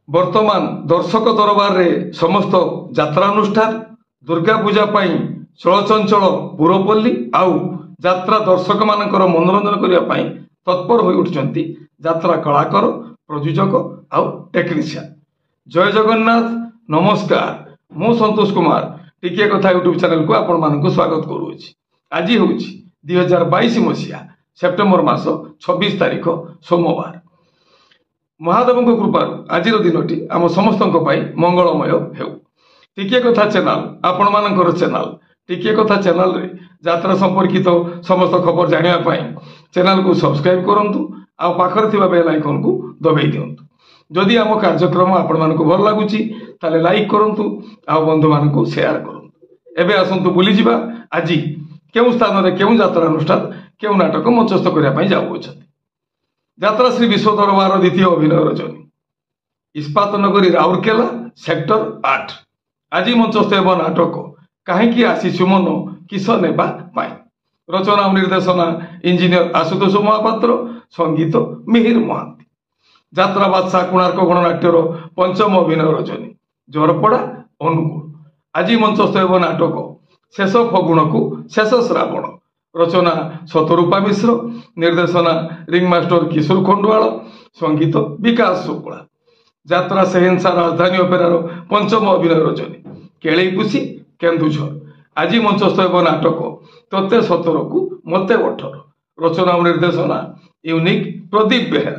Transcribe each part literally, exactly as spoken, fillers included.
वर्तमान दर्शक दरबार रे समस्त यात्रानुष्ठान दुर्गा पूजा पाई चलचंचल पुरपल्ली आउ यात्रा दर्शक मानकर मनोरंजन करने पाई तत्पर हो उठुचंती यात्रा कलाकार प्रयोजक आउ टेक्नीशियन। जय जगन्नाथ नमस्कार मु संतोष कुमार टिके कथा यूट्यूब चैनल को आपण मानक स्वागत करूछि। आज हूँ दुई हजार बैश मसीहा सेप्टेम्बर मास छब्बीस तारीख सोमवार। महादेव कृपा आज दिनटी आम समस्त मंगलमय हेउ। टिके कथा चैनल आपण मानकर चैनल टिके कथा चैनल रे यात्रा संपर्कित तो समस्त खबर जानापी चैनल को सब्सक्राइब करूँ आ पाखर थिबा बेल आइकन को दबाई दिंतु। जदि आम कार्यक्रम आपण मानक भल लगुच ताले लाइक करूँ आ बंधु मानक शेयर करूँ। एबे आसंतु बुली जिबा आज केउ स्थान रे केउ यात्रा अनुष्ठान केउ नाटक मंचस्थ करने जाऊँगी। यात्रा श्री विश्व दरबार द्वितीय अभिनय रचनी इस्पात नगरी राउरकेला सेक्टर आठ आज मंचस्थ एवं नाटक कहीं आसीचु मन किस नेबा पाई। रचना और निर्देशना इंजीनियर आशुतोष महापात्र संगीत मिहिर महांती। यात्रा बादशाह कोणार्क गणनाट्यर पंचम अभिनय रचनी जरपड़ा अनुकूल आज मंचस्थ एवं नाटक शेष फगुण को शेष श्रावण। रचना शतरूपा मिश्र निर्देशना रिंग मास्टर किशोर खंडवाल संगीत विकास शुक्ला। यात्रा सेहेंसा राजधानी अपेरार पंचम अभिनय रचनी केलईपुसी केन्दुझर आज मंचस्थ एवं नाटक तोते सतर को मते अठर। रचना और निर्देशना यूनिक प्रदीप बेहेरा।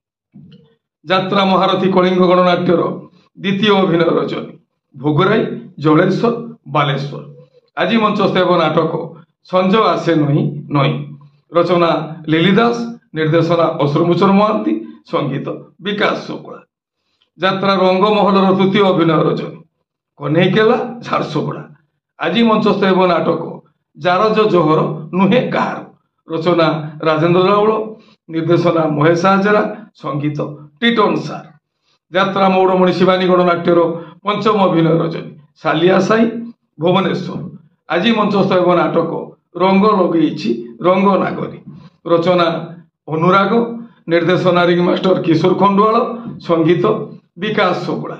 यात्रा महारथी कलिंग गणनाट्यर द्वितीय अभिनय रचनी भोगराई जलेश्वर बालेश्वर आज मंचस्थ एवं नाटक संज आसे नई नई। रचना लिलीदास निर्देशना अश्रुभूषण महांती संगीत विकास शुक्ला। यात्रा रंगमहल तृतीय अभिनय रचनी कन्हैकेला झारसुगुड़ा आज मंचस्थ एवं नाटक जारज जोहर नुहे कहार। रचना राजेन्द्र राउल निर्देशना महेश हाजरा संगीत टिटन सार। यात्रा मौड़मणि शिवानी गणनाट्यर पंचम अभिनय रचनी सालिया साई भुवनेश्वर आज मंचस्थ एवं नाटक रंग लगे रंग नागरी। रचना अनुराग निर्देशना रिंग मास्टर किशोर खंडवाल संगीत विकास शुक्ला।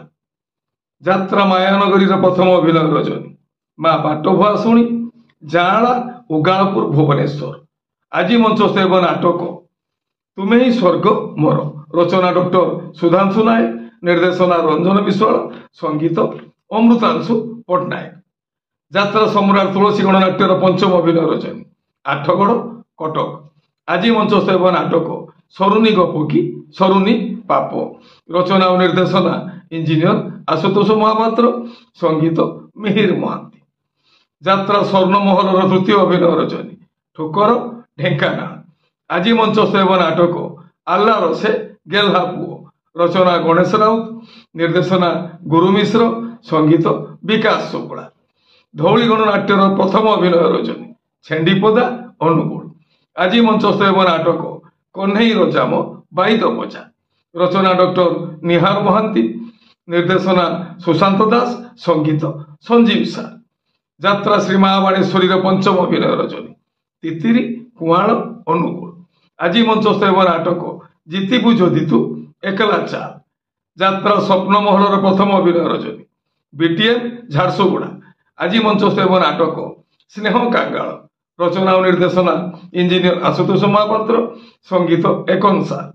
यात्रा मायानगरी प्रथम अभिनय रचनी माँ बाट भुआशुणी जाला उगालपुर भुवनेश्वर आज मंचस्थ एवं नाटक तुम्हें ही स्वर्ग मोर। रचना डॉक्टर सुधांशु नायक निर्देशना रंजन विश्वाल संगीत अमृतांशु पट्टनायक। यात्रा सम्राट तुलसी गणनाट्यर पंचम अभिनय रचनी आठगड़ कटक आज मंचस्थ एवं नाटक सरुनी गपकी सरुनी पाप। रचना और निर्देशना इंजीनियर आशुतोष महापात्र संगीत मिहिर महांती। यात्रा स्वर्णमहल तृतीय अभिनय रचनी ठोकर ढेंकानाल आज मंचस्थ एवं नाटक आल्लार से गेल्हा पुओ। रचना गणेश राउत निर्देशना गुरु मिश्र संगीत विकास शुक्ला। धौली गणनाट्यर प्रथम अभिनय रचनी छेंडीपदा अनुकूल आज मंचस्थ एवं नाटक कन्हई रजाम बाईद बजा। रचना डॉक्टर निहार महांती निर्देशना सुशांत दास संगीत संजीव सार। यात्रा श्री महाबाणेश्वरी पंचम अभिनय रचनी तितिरी कुआल अनुकूल आज मंचस्थ एवं नाटक जीतिबु जदि तू एकला चाल। यात्रा स्वप्नमहल प्रथम अभिनय रचनी बीटीएम झारसुगुड़ा आज मंचस्थ एवं नाटक स्नेह कांगाल। रचना और निर्देशना इंजीनियर आशुतोष महापात्र संगीत एकनसार।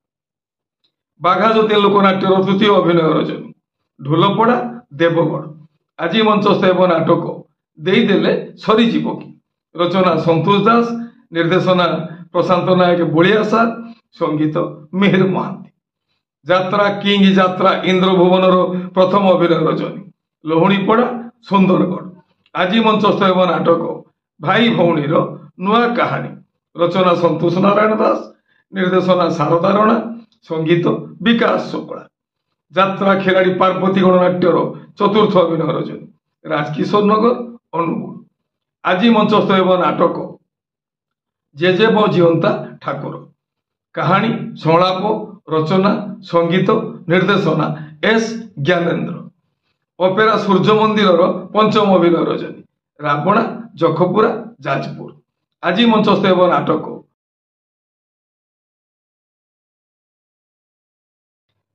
बाघा ज्योति लोकनाट्यर तृतीय अभिनय रचनी ढोलपड़ा देवगढ़ आज मंचस्थ एवं नाटक देदेले सरीजीव की। रचना संतोष दास निर्देशना प्रशांत नायक बलिया सार संगीत मिहिर महांती। यात्रा किंग यात्रा इंद्रभुवन प्रथम अभिनय रचनी लोहणीपड़ा सुंदरगढ़ आज मंचस्थ एवं नाटक भाई भौणीर नुआ कहानी। रचना संतोष नारायण दास निर्देशना शारदा राणा संगीत विकास शुक्ला। यात्रा खिलाड़ी पार्वती गणनाट्यर चतुर्थ अभिनय रचनी राजकिशोर नगर अनुकूल आज मंचस्थ एवं नाटक जेजेब जीवंता ठाकुर कहानी संलाप रचना संगीत निर्देशना एस ज्ञानेन्द्र। अपेरा सूर्य मंदिर पंचम अभिनय रचनी राबणा जखपुरा जाजपुर आज मंचस्थ एवं नाटक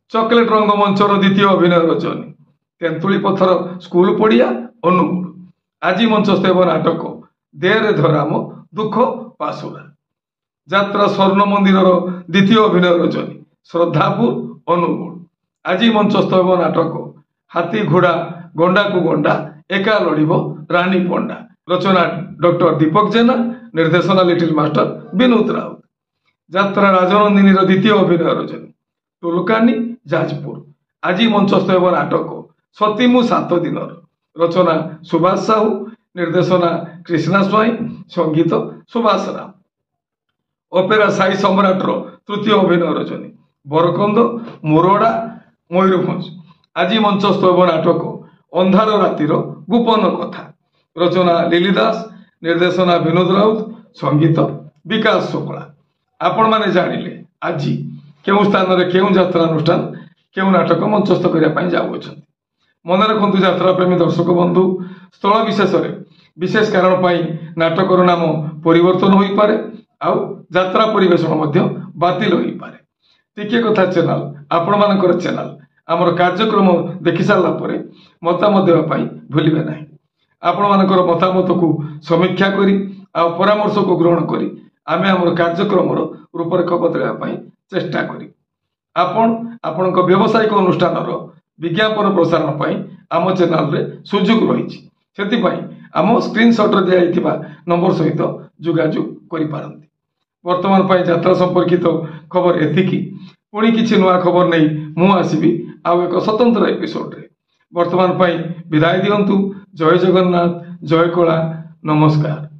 ଚକୋଲେଟ ରଙ୍ଗମଞ୍ଚର ଦ୍ୱିତୀୟ ଅଭିନୟ ରଚନୀ ତେନ୍ତୁଳି ପଥର ସ୍କୁଲ ପଡ଼ିଆ ଅନୁଗୁଳ। ଆଜି ମଞ୍ଚସ୍ଥ ହେବ ନାଟକ ଦେରେ ଧରାମ ଦୁଃଖ ପାଶୁରା। ଯାତ୍ରା ସ୍ୱର୍ଣ୍ଣ ମନ୍ଦିରର ଦ୍ୱିତୀୟ ଅଭିନୟ ରଚନୀ ଶ୍ରଦ୍ଧାପୁର ଅନୁଗୁଳ। ଆଜି ମଞ୍ଚସ୍ଥ ହେବ ନାଟକ ହାତୀ ଘୋଡ଼ା ଗଣ୍ଡାକୁ ଗଣ୍ଡା ଏକା ଲଢ଼ିବ ରାଣୀ ପଣ୍ଡା। ରଚନା ଡକ୍ଟର ଦୀପକ ଜେନା, ନିର୍ଦ୍ଦେଶନା ଲିଟିଲ ମାଷ୍ଟର ବିନୋଦ ରାଉତ। ଯାତ୍ରା ରାଜନନ୍ଦିନୀର ଦ୍ୱିତୀୟ ଅଭିନୟ ରଚନୀ ଟୋଲକାନି ଯାଜପୁର। ଆଜି ମଞ୍ଚସ୍ଥ ହେବ ନାଟକ ସତୀ ମୁଁ ସାତ ଦିନର। ରଚନା ସୁଭାଷ ସାହୁ, ନିର୍ଦ୍ଦେଶନା କ୍ରିଷ୍ଣା ସ୍ୱାଇଁ, ସଙ୍ଗୀତ ସୁଭାଷ ରାମ। ଅପେରା ସାଇ ସମ୍ରାଟର ତୃତୀୟ ଅଭିନୟ ରଚନୀ ବରକନ୍ଦ ମୋରଡ଼ା ମୟୂରଭଞ୍ଜ। ଆଜି ମଞ୍ଚସ୍ଥ ହେବ ନାଟକ ଅନ୍ଧାର ରାତିର ଗୋପନ କଥା। ରଚନା ଲିଲି ଦାସ, ନିର୍ଦ୍ଦେଶନା ବିନୋଦ ରାଉତ, ସଙ୍ଗୀତ ବିକାଶ ଶୁକ୍ଳା। ଆପଣମାନେ ଜାଣିଲେ ଆଜି କେଉଁ ସ୍ଥାନରେ କେଉଁ ଯାତ୍ରାନୁଷ୍ଠାନ କେଉଁ ନାଟକ ମଞ୍ଚସ୍ଥ କରିବା ପାଇଁ ଯାଉଅଛନ୍ତି। ମନେ ରଖନ୍ତୁ ଯାତ୍ରାପ୍ରେମୀ ଦର୍ଶକ ବନ୍ଧୁ, ସ୍ଥଳ ବିଶେଷରେ ବିଶେଷ କାରଣ ପାଇଁ ନାଟକର ନାମ ପରିବର୍ତ୍ତନ ହୋଇପାରେ ଆଉ ଯାତ୍ରା ପରିବେଷଣ ମଧ୍ୟ ବାତିଲ ହୋଇପାରେ। ଟିକିଏ କଥା ଚ୍ୟାନେଲ ଆପଣମାନଙ୍କର ଚ୍ୟାନେଲ ଆମର କାର୍ଯ୍ୟକ୍ରମ ଦେଖି ସାରିଲା ପରେ ମତାମତ ଦେବା ପାଇଁ ଭୁଲିବେ ନାହିଁ। ଆପଣମାନଙ୍କର ମତାମତକୁ ସମୀକ୍ଷା କରି ଆଉ ପରାମର୍ଶକୁ ଗ୍ରହଣ କରି ଆମେ ଆମର କାର୍ଯ୍ୟକ୍ରମର ରୂପରେଖ ବଦଳାଇବା ପାଇଁ ଚେଷ୍ଟା କରିବୁ। ଆପଣ ଆପଣଙ୍କ ବ୍ୟବସାୟିକ ଅନୁଷ୍ଠାନର ବିଜ୍ଞାପନ ପ୍ରସାରଣ ପାଇଁ ଆମ ଚ୍ୟାନେଲରେ ସୁଯୋଗ ରହିଛି। ସେଥିପାଇଁ ଆମ ସ୍କ୍ରିନଶଟରେ ଦିଆଯାଇଥିବା ନମ୍ବର ସହିତ ଯୋଗାଯୋଗ କରିପାରନ୍ତି। ବର୍ତ୍ତମାନ ପାଇଁ ଯାତ୍ରା ସମ୍ପର୍କିତ ଖବର ଏତିକି। ପୁଣି କିଛି ନୂଆ ଖବର ନେଇ ମୁଁ ଆସିବି ଆଉ ଏକ ସ୍ୱତନ୍ତ୍ର ଏପିସୋଡରେ। ବର୍ତ୍ତମାନ ପାଇଁ ବିଦାୟ ଦିଅନ୍ତୁ। ଜୟ ଜଗନ୍ନାଥ, ଜୟ କଳା, ନମସ୍କାର।